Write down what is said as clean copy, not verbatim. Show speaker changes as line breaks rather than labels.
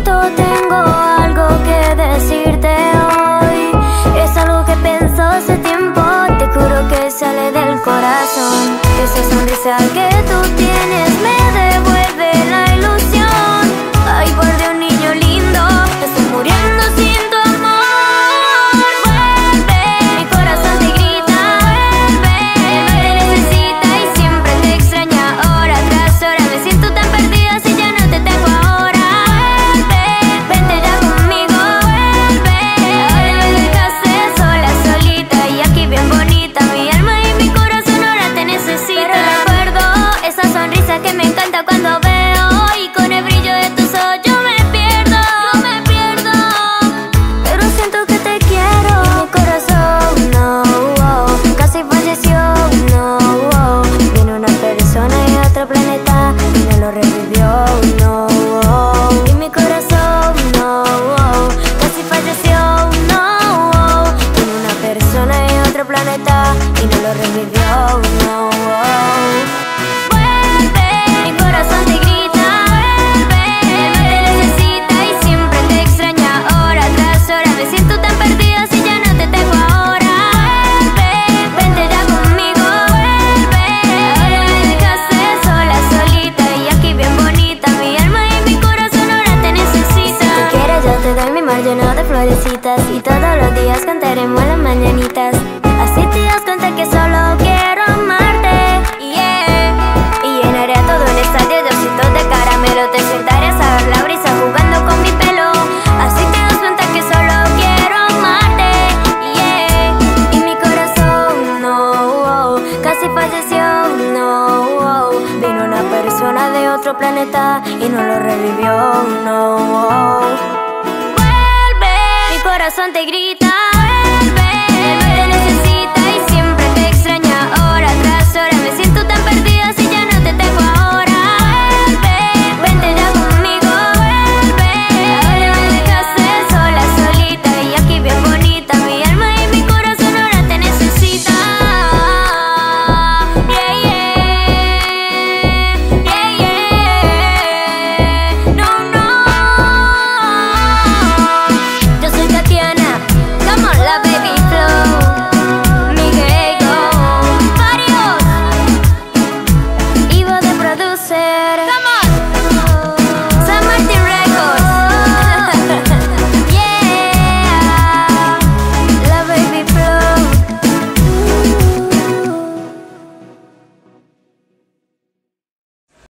siento, tengo algo que decirte hoy. Es algo que pienso hace tiempo, te juro que sale del corazón. Esa sonrisa que tú tienes me devuelve la ilusión. Ay, por Dios, niño lindo, estoy muriendo sin tu amor. Vuelve, mi corazón te grita, vuelve. Él te necesita y siempre te extraña. Hora tras hora me siento tan perdida si ya no te tengo ahora. Vuelve, vente ya conmigo, vuelve. Ahora me dejaste sola, solita y aquí bien bonita. Mi alma y mi corazón ahora te necesitan. Pero recuerdo esa sonrisa que me encanta cuando veo, y con el brillo de tus ojos yo me pierdo. Pero siento que te quiero. Mi corazón, no, casi falleció, no, vino una persona de otro planeta y me lo revivió, no, y mi corazón, no, casi falleció, no, vino una persona de otro planeta y me lo revivió, no. Vuelve, mi corazón te grita, vuelve. Él no te necesita y siempre te extraña. Hora tras hora me siento tan perdida si ya no te tengo ahora. Vuelve, vente ya conmigo, vuelve. Ahora me dejaste sola, solita y aquí bien bonita. Mi alma y mi corazón ahora te necesitan. Si tú quieres yo te doy mi mar lleno de florecitas y todos los días cantaremos las mañanitas. Así te das cuenta que solo quiero amarte, yeah. Y llenaré a todo un estadio de ositos de caramelo. Te sentaré a saber la brisa jugando con mi pelo. Así te das cuenta que solo quiero amarte, yeah. Y mi corazón, no, casi falleció, no, vino una persona de otro planeta y no lo revivió, no. Vuelve, mi corazón te grita.